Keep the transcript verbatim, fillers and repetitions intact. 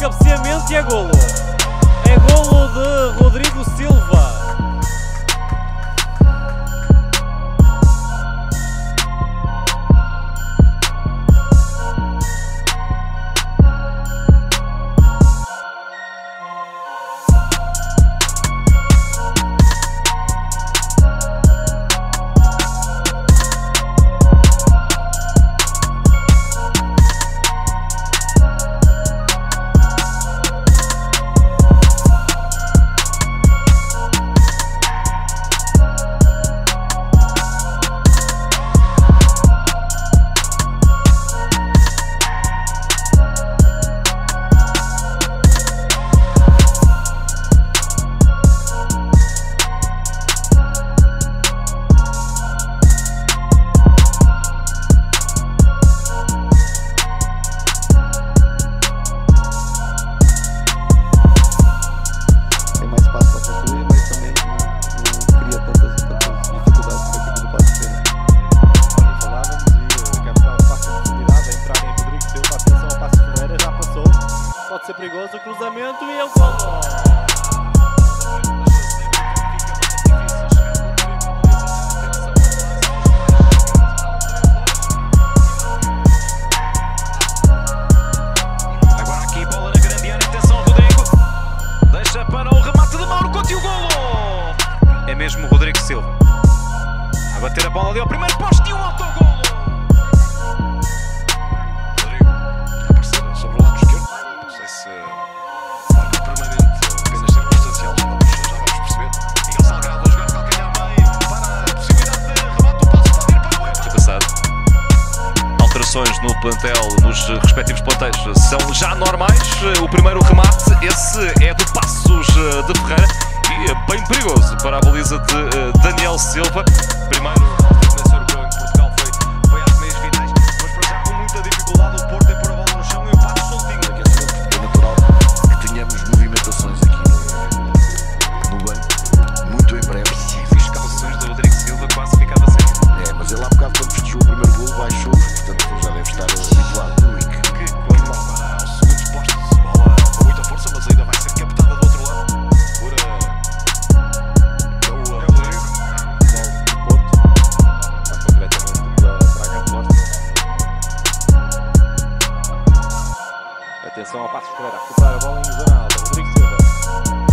cabeceamento e é golo. É golo de Rodrigo Silva. Pode ser perigoso o cruzamento e é o golo. Agora aqui bola na grande área, atenção Rodrigo. Deixa para o remate de Mauro Couto e o golo. É mesmo o Rodrigo Silva. A bater a bola ali ao primeiro poste e o autogolo. No plantel, nos respectivos plantéis são já normais. O primeiro remate, esse é do Passos de Ferreira e é bem perigoso para a baliza de Daniel Silva. Primeiro nesse europeu em Portugal foi, foi às meias finais, mas para já com muita dificuldade o Porto é pôr a bola no chão e o Passos soltinho. É natural que tenhamos movimentações aqui no, no banco, muito em breve. E fiz calções do Rodrigo Silva, quase ficava sem. É, mas ele há bocado quando vestiu o primeiro golo baixou, portanto já deve estar habituado. Ui, que, que quando para os segundos postos, bola com muita força, mas ainda vai ser captada do outro lado por uh, o Rodrigo. Do Porto, mais concretamente da Braga Norte. Atenção ao Passos Ferreira, a recuperar a bola em zona alta. Rodrigo Silva.